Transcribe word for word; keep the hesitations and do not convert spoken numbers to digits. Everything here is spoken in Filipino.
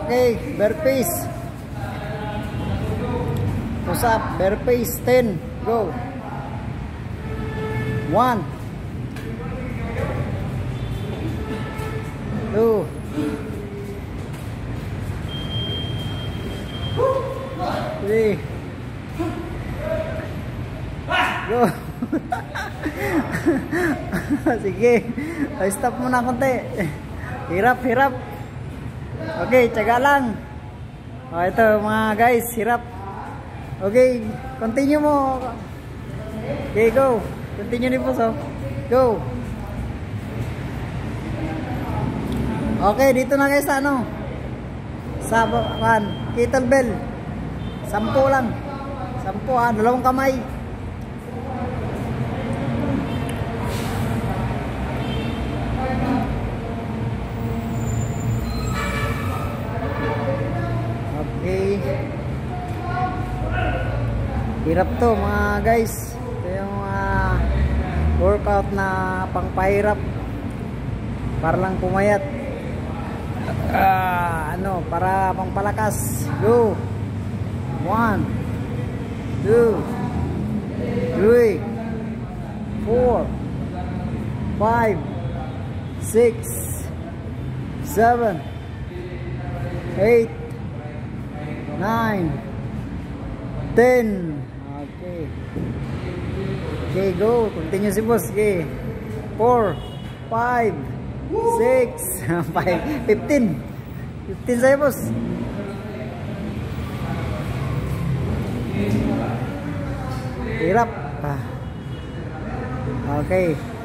Okay, bear face. Push up, bear face. ten. Go. one. two. three. Go. Sige. Ay, stop muna konti. Hirap, hirap. Okay, tsaga lang. Oh, ito mga guys, hirap. Okay, continue mo. Okay, go. Continue ni Puso. Go. Okay, dito na guys sa ano. Sa kan, kettlebell. Sampu lang. Sampu ah, dalawang kamay. Okay. Hirap to mga guys. Ito yung uh, workout na pangpahirap para lang pumayat. Uh, ano, para pangpalakas. Go. one, two, three, four, five, six, seven, eight, nine, ten. Okay. Okay, go. Continue si boss. Okay. four, five, six, five, fifteen. fifteen sa'yo boss. Hirap. Ah. Okay.